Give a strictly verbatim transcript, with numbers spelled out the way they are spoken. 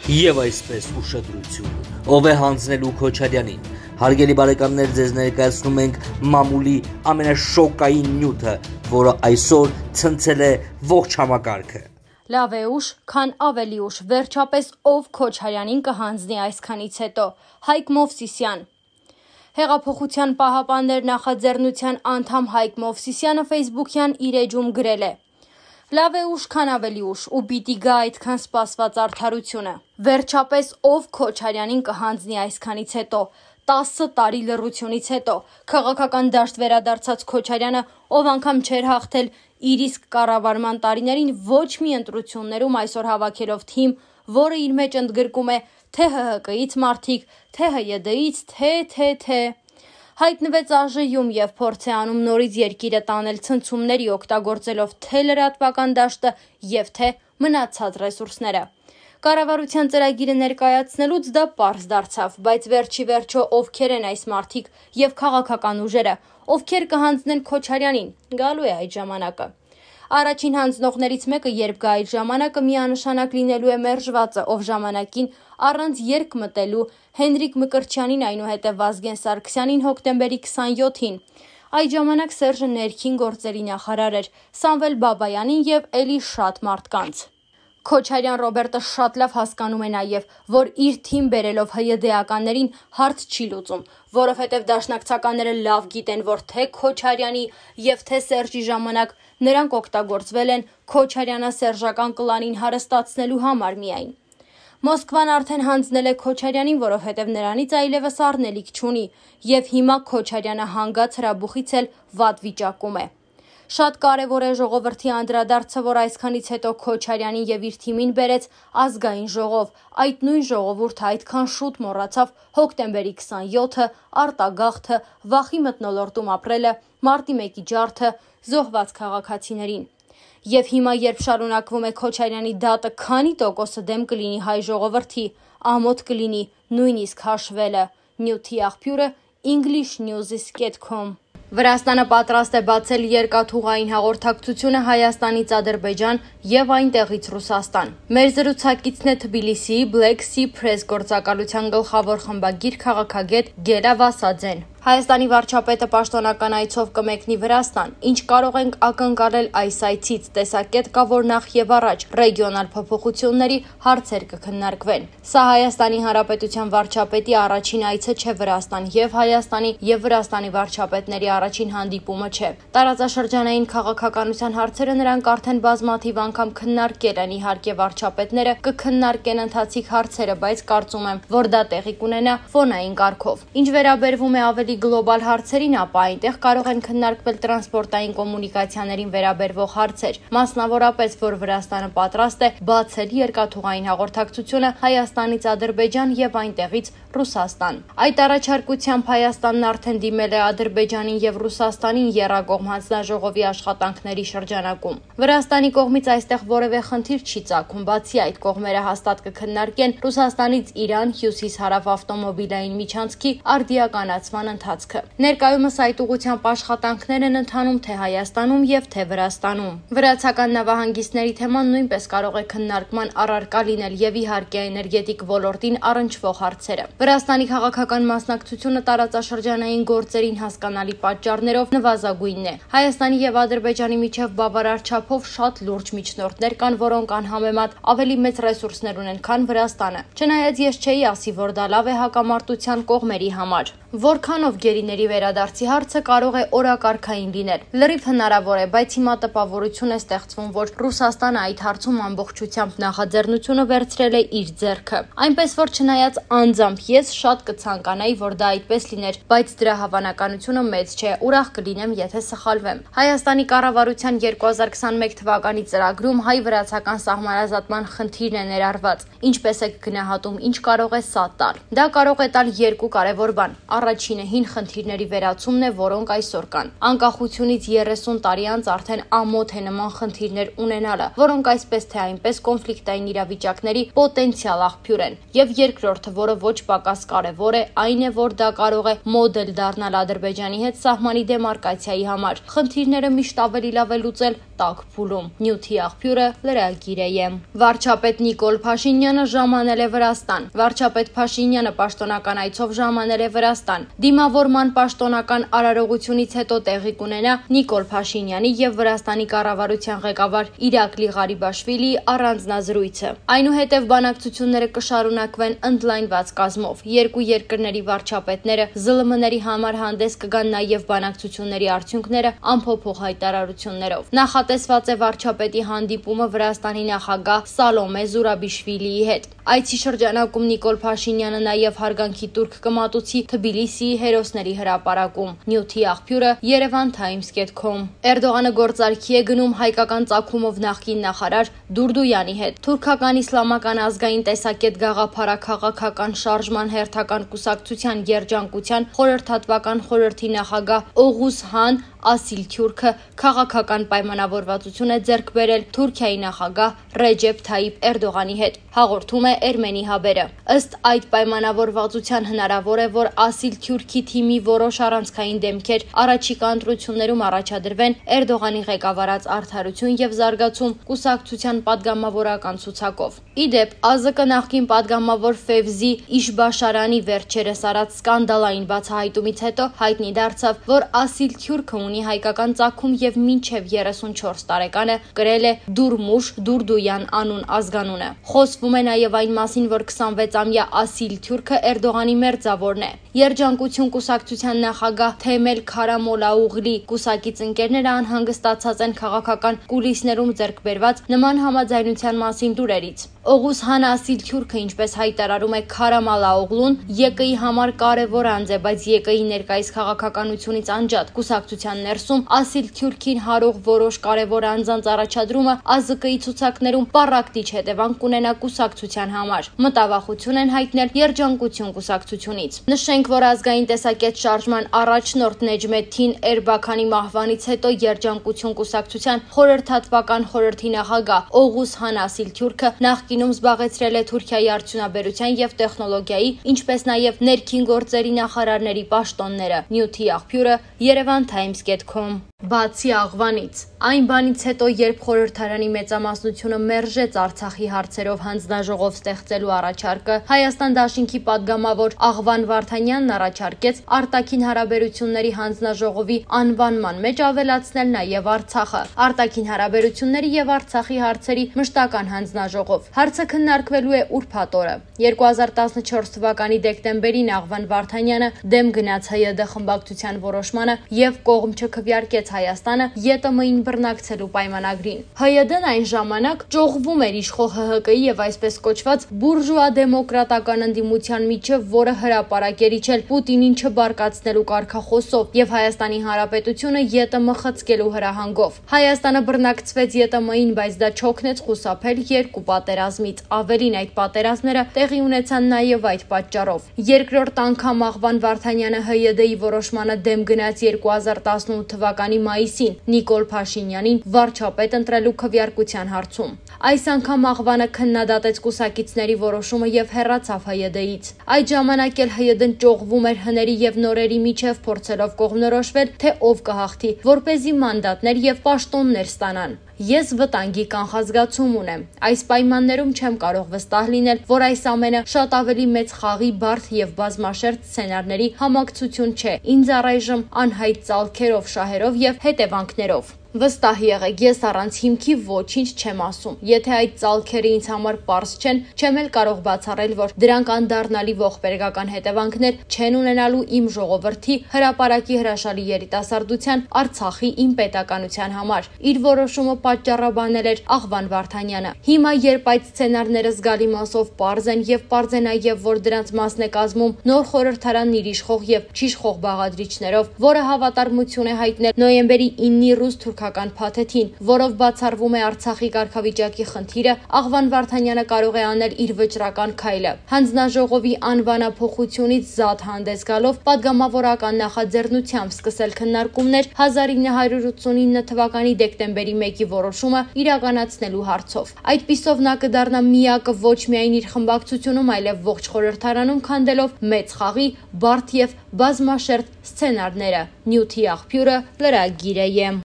Եվ այսպես ուշադրություն, ով է հանձնելու Քոչարյանին, հարգելի բարեկամներ, ձեզ ներկայացնում ենք մամուլի ամենաշոկային նյութը, որը այսօր ցնցել է ողջ համակարգը։ Լավ է ուշ, քան ավելի ուշ, վերջապես ով Քոչարյանին կհանձնի այսքանից հետո, Հայկ Մովսիսյան։ Հեղափոխության պահապաններ նախաձեռնության անդամ Հայկ Մովսիսյանը ֆեյսբուքյան իր էջում գրել է. Լավ է ուշ, քան ավելի ուշ, ու պիտի գա այդքան սպասված արդարությունը։ Վերջապես ով Քոչարյանին կհանձնի այսքանից հետո, տասը տարի լռությունից հետո, քաղաքական դաշտ վերադարձած Քոչարյանը, ով անգամ չէր հաղթել իր իսկ կառավարման տարիներին ոչ մի ընտրություններում, այսօր հավաքելով թիմ, որը իր մեջ ընդգրկում է թե Հ Հ Կից մարդիկ, թե Հ Յ Դից, թե, թե, թե, հայտնվեց ԱԺ-ում և փորձ է անում նորից երկիրը տանել ցնցումների օգտագործելով թե լրատվական դաշտը և թե մնացած ռեսուրսները։ Կառավարության ծրագիրը ներկայացնելուց դա պարզ դարձավ, բայց վերջի վերջո ովքեր են այս մարդիկ և քաղաքական ուժերը, ովքեր կհանձնեն Քոչարյանին, գալու է այդ ժամանակը։ Առաջին հանձնողներից մեկը, երբ գա այդ ժամանակը, միանշանակ լինելու է մերժվածը, ով ժամանակին առանց երկ մտելու Հենրիկ Մկրտչյանին, այնուհետև Վազգեն Սարգսյանին հոկտեմբերի քսանյոթին։ Այդ ժամանակ Սերժը ներքին գործերի նախարար էր, Սամվել Բաբայանին և էլի շատ մարդկանց։ Քոչարյան Ռոբերտը շատ լավ հասկանում է նաև, որ իր թիմ բերելով Հ Յ Դ-ականներին հարց չի լուծում, որովհետև դաշնակցականները լավ գիտեն, որ թե Քոչարյանի և թե Սերժի ժամանակ նրանք օգտագործվել են Քոչարյանա-սերժական կլանին հարստացնելու համար միայն։ Մոսկվան արդեն հանձնել է Քոչարյանին, որովհետև նրանից այլևս առնելիք չունի, և հիմա Քոչարյանը հանգած հրաբուխից էլ վատ վիճակում է։ Շատ կարևոր է ժողովրդի անդրադարձը, որ այսքանից հետո Քոչարյանին և իր թիմին բերեց ազգային ժողով, այդ նույն ժողովուրդը այդքան շուտ մոռացավ հոկտեմբերի քսանյոթը, արտագաղթը, վախի մթնոլորտում ապրելը, մարտի մեկի ջարդը, զոհված քաղաքացիներին։ Եվ հիմա, երբ շարունակվում է Քոչարյանի դատը, քանի տոկոսը դեմ կլինի հայ ժողովրդի, ամոթ կլինի նույնիսկ հաշվելը։ Նյութի աղբյուրը English News dot com։ Վրաստանը պատրաստ է բացել երկաթուղային հաղորդակցությունը Հայաստանից Ադրբեջան և այնտեղից Ռուսաստան։ Մեր զրուցակիցն է Թբիլիսիի Black Sea Press գործակալության գլխավոր խմբագիր քաղաքագետ Գելա Վասաձեն։ Հայաստանի վարչապետը պաշտոնական այցով կմեկնի Վրաստան, ինչ կարող ենք ակնկալել այս այցից, տեսակետ կա, որ նախ և առաջ ռեգիոնալ փոփոխությունների հարցեր կքննարկվեն։ Սա Հայաստանի Հանրապետության վարչապետի առաջին այցը չէ Վրաստան և Հայաստանի և Վրաստանի վարչապետների առաջին հանդիպումը չէ։ Տարածաշրջանային քաղաքականության հարցերը նրանք արդեն բազմաթիվ անգամ քննարկել են, իհարկե վարչապետները կքննարկեն ընթացիկ հարցերը, բայց կարծում եմ, որ դա տեղի կունենա ֆոնային կարգով։ Ինչ վերաբերվում է ավելի գլոբալ հարցերին, ապա այնտեղ կարող են քննարկվել տրանսպորտային կոմունիկացիաներին վերաբերվող հարցեր, մասնավորապես, որ Վրաստանը պատրաստ է բացել երկաթուղային հաղորդակցությունը Հայաստանից Ադրբեջան և այնտեղից Ռուսաստան։ Այդ առաջարկությամբ Հայաստանն արդեն դիմել է Ադրբեջանին և Ռուսաստանին եռակողմ հանձնաժողովի աշխատանքների շրջանակում։ Վրաստանի կողմից այստեղ որևէ խնդիր չի ծագում, բացի այդ կողմերը հաստատ կքննարկեն Ռուսաստանից Իրան հյուսիս-հարավ ավտոմոբիլային միջանցքի արդիականացման ընթացքը։ Ներկայումս այդ ուղղությամբ աշխատանքներ են ընթանում թե Հայաստանում և թե Վրաստանում։ Վրացական նավահանգիստների թեման նույնպես կարող է քննարկման առարկա լինել և իհարկե էներգետիկ ոլորտին առնչվող հարցերը։ Վրաստանի քաղաքական մասնակցությունը տարածաշրջանային գործերին հասկանալի պատճառներով նվազագույնն է։ Հայաստանի և Ադրբեջանի միջև բավարար չափով շատ լուրջ միջնորդներ կան, որոնք անհամեմատ ավելի մեծ ռեսուրսներ ունեն, քան Վրաստանը։ Չնայած ես չէի ասի, որ դա լավ է հակամարտության կողմերի համար։ Որքանով գերիների վերադարձի հարցը կարող է օրակարգային լինել։ Լրիվ հնարավոր է, բայց հիմա տպավորություն է ստեղծվում, որ Ռուսաստանը այդ հարցում ամբողջությամբ նախաձեռնությունը վերցրել է իր ձեռքը։ Այնպես որ չնայած անձամբ ես շատ կցանկանայի, որ դա այդպես լիներ, բայց դրա հավանականությունը մեծ չէ, ուրախ կլինեմ, եթե սխալվեմ։ Հայաստանի կառավարության երկու հազար քսանմեկ թվականի ծրագրում հայ-վրացական սահմանազատման խնդիրն է ներառված։ Ինչպես եք գնահատում, ինչ կարող է սա տալ։ Դա կարող է տալ երկու կարևոր բան։ Առաջինը հին խնդիրների վերացումն է, որոնք այսօր կան։ Անկախությունից երեսուն տարի անց արդեն ամոթ է նման խնդիրներ ունենալը, որոնք այսպես թե այնպես կոնֆլիկտային իրավիճակների պոտենցիալ աղբյուր են։ Եվ երկրորդը, որը ոչ պակաս կարևոր է, այն է, որ դա կարող է մոդել դառնալ Ադրբեջանի հետ սահմանի դեմարկացիայի համար։ Խնդիրները միշտ ավելի լավ է լուծել տաք փուլում։ Նյութի աղբյուրը լրագիր է։ Վարչապետ Նիկոլ Փաշինյանը ժամանել է Վրաստան։ Վարչապետ Փաշինյանը պաշտոնական այցով ժամանել է Վրաստան։ Դիմավորման պաշտոնական արարողությունից հետո տեղի կունենա Նիկոլ Փաշինյանի եւ Վրաստանի կառավարության ղեկավար Իրակլի Ղարիբաշվիլիի առանձնազրույցը։ Այնուհետև բանակցությունները կշարունակվեն ընդլայնված կազմով։ Երկու երկրների վարչապետները զլ մ ների համար հանդես կգան նաև բանակցությունների արդյունքները ամփոփող հայտարարություններով։ Նախատեսված է վարչապետի հանդիպումը Վրաստանի նախագահ Սալոմե Զուրաբիշվիլիի հետ։ Այցի շրջանակում Նիկոլ Փաշինյանը նաև հարգանքի տուրք կմատուցի Թբիլիսիի հերոսների հրապարակում։ Նյութի աղբյուրը Երևան Times dot com։ Էրդողանը գործարքի է գնում հայկական ծագումով նախկին նախարար Դուրդույանի հետ։ Թուրքական իսլամական ազգային տեսակետ գաղափարաքաղաքական շարժման հերթական կուսակցության երջանկության խորհրդատվական խորհրդի նախագահ Օղուս Հան Ասիլթյուրքը քաղաքական պայմանավորվածություն է ձեռք բերել Թուրքիայի նախագահ Ռեջեփ Թայիփ Էրդողանի հետ, հաղորդում է Էրմենի Հաբերը։ Ըստ այդ պայմանավորվածության հնարավոր է, որ Ասիլթյուրքի թիմի որոշ առանցքային դեմքեր առաջիկա ընտրություններում առաջադրվեն Էրդողանի ղեկավարած Արդարություն եւ զարգացում կուսակցության падգամավորական ցուցակով։ Իդեպ ԱԶԿ նախկին падգամավոր Ֆևզի Իշբաշարանի վերջերս արած սկանդալային բացահայտումից հետո հայտնի դարձավ, որ Ասիլթյուրքը ունի հայկական ծագում եւ մինչեւ երեսունչորս տարեկանը կրել է Դուրմուշ Դուրդույան անուն ազգանունը։ Խոսվում է նաեւ այն մասին, որ քսանվեցամյա Ասիլթյուրքը Էրդողանի մերձավորն է։ Երջանկություն կուսակցության նախագահ Թեմել Քարամոլաուղլի կուսակից ընկերները անհանգստացած են քաղաքական կուլիսներում ձեռք բերված նման համաձայնության մասին լուրերից։ Օղուս Հան Ասիլթյուրքը, ինչպես հայտարարում է Քարամալաուղլուն, ԵԿ-ի համար կարևոր անձ է, բայց ԵԿ-ի ներկայիս քաղաքականությունից անջատ կուսակցության ներսում Ասիլթյուրքին հարող որոշ կարևոր անձանց առաջադրումը ԱԶԿ-ի ցուցակներում պառակտիչ հետևանք կունենա կուսակցության համար։ Մտավախություն են հայտնել Երջանկություն կուսակցությունից։ Նշենք, որ ազգային տեսակետ շարժման առաջնորդ Նեջմեդդին Էրբաքանի մահվանից հետո Երջանկություն կուսակցության խորհրդատվական խորհրդի նախագահ Օղուս Հան Ասիլթյուրքը նախկինում զբաղեցրել է Թուրքիայի արդյունաբերության եւ տեխնոլոգիայի, ինչպես նաեւ ներքին գործերի նախարարների պաշտոնները։ Նյութի աղբյուրը Երևան Times dot com։ Բացի Աղվանից, այն բանից հետո, երբ խորհրդարանի մեծամասնությունը մերժեց Արցախի հարցերով հանձնաժողով ստեղծելու առաջարկը, Հայաստան Դաշինքի падգամավոր Աղվան Վարդանյանն առաջարկեց արտաքին հարաբերությունների հանձնաժողովի անվանման մեջ ավելացնել նաև Արցախը։ Արտաքին հարաբերությունների եւ Արցախի հարցերի մշտական հանձնաժողով։ Հարցը քննարկվելու է ուրբաթ օրը։ երկու հազար տասնչորս թվականի դեկտեմբերին Աղվան Վարդանյանը դեմ գնաց Հ Յ D խմբակցության որոշմանը եւ կողմ չքվեարկեց Հայաստանը ԵՏՄ-ին բռնակցելու պայմանագրին։ Հ Յ D-ն այն ժամանակ ճողվում էր իշխող Հ Հ Կ-ի եւ այսպես կոչված բուրժուա դեմոկրատական ընդդիմության միջև, որը հրապարակեր իջել Պուտինին չբարկացնելու կարգախոսով եւ Հայաստանի Հանրապետությունը Ե Տ Մ խցկելու հրահանգով։ Հայաստանը բռնակցվեց Ե Տ Մ-ին, բայց դա չօգնեց խուսափել երկու պատերազմից։ Ավելին, այդ պատերազմները տեղի ունեցան նաեւ այդ պատճառով։ Երկրորդ անգամ Աղվան Վարդանյանը Հ Յ D-ի որոշմանը դեմ գնաց երկու հազար տասնութ թվականի մայիսին Նիկոլ Փաշինյանին վարչապետ ընտրելու քվեարկության հարցում։ Այս անգամ Աղվանը քննադատեց կուսակիցների որոշումը եւ հեռացավ Հ Յ D-ից։ Այդ ժամանակ էլ Հ Յ D-ն ճողվում էր հների եւ նորերի միջև, փորձելով կողմնորոշվել, թե ով կհաղթի, որպեսզի մանդատներ եւ պաշտոններ ստանան։ Ես վտանգի կանխազգացում ունեմ։ Այս պայմաններում չեմ կարող վստահ լինել, որ այս ամենը շատ ավելի մեծ խաղի, բարդ եւ բազմաշերտ սցենարների համակցություն չէ։ Ինձ առայժմ անհայտ ծալքերով, շահերով եւ հետևանքներով։ Վստահ եղեք, ես առանց հիմքի ոչինչ չեմ ասում։ Եթե այդ ծալքերը ինձ համար պարզ չեն, չեմ էլ կարող բացառել, որ դրանք անդառնալի ողբերգական հետևանքներ չեն ունենալու իմ ժողովրդի, հրապարակի հրաշալի երիտասարդության, Արցախի իմ պետականության համար։ Իր որոշումը պատճառաբանել էր Աղվան Վարդանյանը։ Հիմա, երբ այդ սցենարները զգալի մասով պարզ են եւ պարզ է նաեւ, որ դրանց մասն է կազմում նոր խորհրդարանն իր իշխող եւ չիշխող բաղադրիչներով, որը հավատարմություն է հայտնել նոյեմբերի իննի ռուս փաթեթին, որով բացառվում է Արցախի կարգավիճակի խնդիրը, Աղվան Վարդանյանը կարող է անել իր վճռական քայլը։ Հանձնաժողովի անվանափոխությունից զատ հանդես գալով падգամավորական նախաձեռնությամբ սկսել քննարկումներ հազար ինը հարյուր ութսունինը թվականի դեկտեմբերի մեկի որոշումը իրականացնելու հարցով։ Այդպիսով նա կդառնա միակը ոչ միայն իր խմբակցությունում, այլև ողջ խորհրդարանում քանդելով մեծ խաղի, բարդ եւ բազմաշերտ սցենարները։ Նյութի աղբյուրը լրագիր է։